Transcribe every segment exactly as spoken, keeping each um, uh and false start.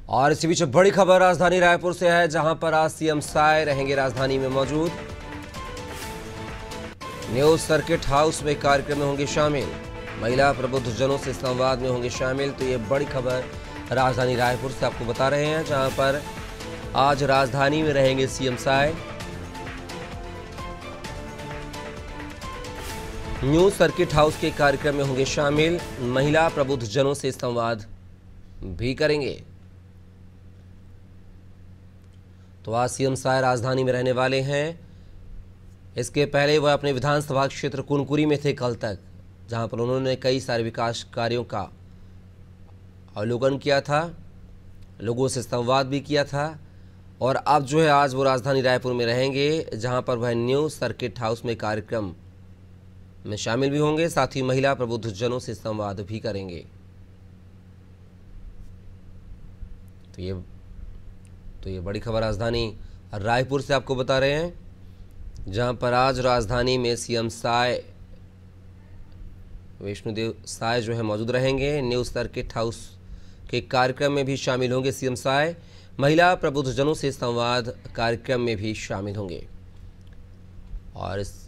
और इसी बीच बड़ी खबर राजधानी रायपुर से है, जहां पर आज सीएम साय रहेंगे राजधानी में मौजूद। न्यू सर्किट हाउस में कार्यक्रम में होंगे शामिल, महिला प्रबुद्धजनों से संवाद में होंगे शामिल। तो ये बड़ी खबर राजधानी रायपुर से आपको बता रहे हैं, जहां पर आज राजधानी में रहेंगे CM Sai. New circuit house के कार्यक्रम में होंगे शामिल, महिला प्रबुद्धजनों से संवाद भी करेंगे। तो आज सीएम साय राजधानी में रहने वाले हैं। इसके पहले वह अपने विधानसभा क्षेत्र कुनकुरी में थे कल तक, जहां पर उन्होंने कई सारे विकास कार्यों का अवलोकन किया था, लोगों से संवाद भी किया था। और अब जो है आज वो राजधानी रायपुर में रहेंगे, जहां पर वह न्यू सर्किट हाउस में कार्यक्रम में शामिल भी होंगे, साथ ही महिला प्रबुद्धजनों से संवाद भी करेंगे। तो ये तो ये बड़ी खबर राजधानी रायपुर से आपको बता रहे हैं, जहां पर आज राजधानी में सीएम साय विष्णुदेव साय जो है मौजूद रहेंगे। न्यू सर्किट हाउस के कार्यक्रम में भी शामिल होंगे सीएम साय, महिला प्रबुद्धजनों से संवाद कार्यक्रम में भी शामिल होंगे। और इस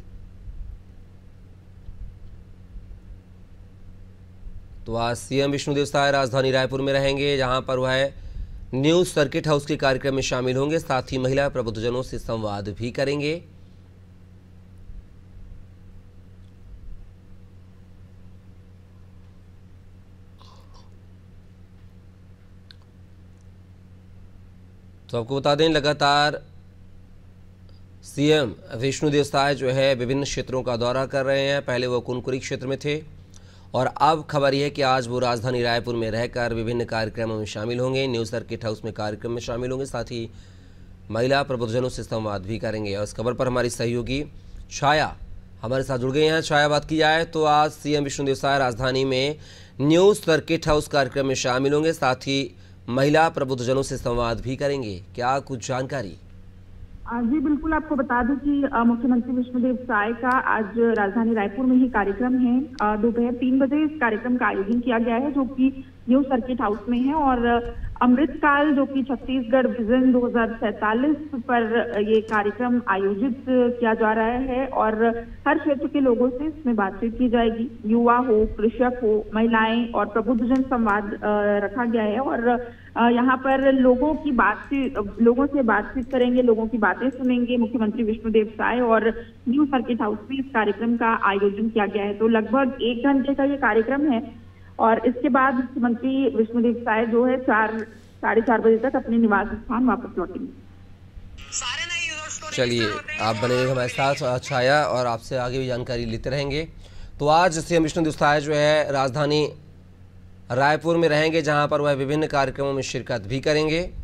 तो आज सीएम विष्णुदेव साय राजधानी रायपुर में रहेंगे, जहां पर वह न्यू सर्किट हाउस के कार्यक्रम में शामिल होंगे, साथ ही महिला प्रबुद्धजनों से संवाद भी करेंगे। तो आपको बता दें, लगातार सीएम विष्णुदेव साय जो है विभिन्न क्षेत्रों का दौरा कर रहे हैं। पहले वो कुनकुरी क्षेत्र में थे और अब खबर यह है कि आज वो राजधानी रायपुर में रहकर विभिन्न कार्यक्रमों में शामिल होंगे। न्यू सर्किट हाउस में कार्यक्रम में शामिल होंगे, साथ ही महिला प्रबुद्धजनों से संवाद भी करेंगे। और इस खबर पर हमारी सहयोगी छाया हमारे साथ जुड़ गई हैं। छाया, बात की जाए तो आज सीएम विष्णुदेव साय राजधानी में न्यू सर्किट हाउस कार्यक्रम में शामिल होंगे, साथ ही महिला प्रबुद्धजनों से संवाद भी करेंगे। क्या कुछ जानकारी? जी बिल्कुल, आपको बता दूं कि मुख्यमंत्री विष्णुदेव साय का आज राजधानी रायपुर में ही कार्यक्रम है। दोपहर तीन बजे इस कार्यक्रम का आयोजन किया गया है, जो कि न्यू सर्किट हाउस में है। और अमृतकाल, जो कि छत्तीसगढ़ विजन दो हजार सैतालीस पर ये कार्यक्रम आयोजित किया जा रहा है और हर क्षेत्र के लोगों से इसमें बातचीत की जाएगी। युवा हो, कृषक हो, महिलाएं और प्रबुद्धजन संवाद रखा गया है। और यहाँ पर लोगों की बातचीत लोगों से बातचीत करेंगे, लोगों की बातें सुनेंगे मुख्यमंत्री विष्णुदेव साय। और न्यू सर्किट हाउस में इस कार्यक्रम का आयोजन किया गया है। तो लगभग एक घंटे का ये कार्यक्रम है और इसके बाद मुख्यमंत्री विष्णुदेव साय जो है चार साढ़े चार बजे तक अपने निवास स्थान वापस लौटेंगे। चलिए, आप बने रहिए हमारे साथ छाया, और आपसे आगे भी जानकारी लेते रहेंगे। तो आज सीएम विष्णुदेव साय जो है राजधानी रायपुर में रहेंगे, जहां पर वह विभिन्न कार्यक्रमों में शिरकत भी करेंगे।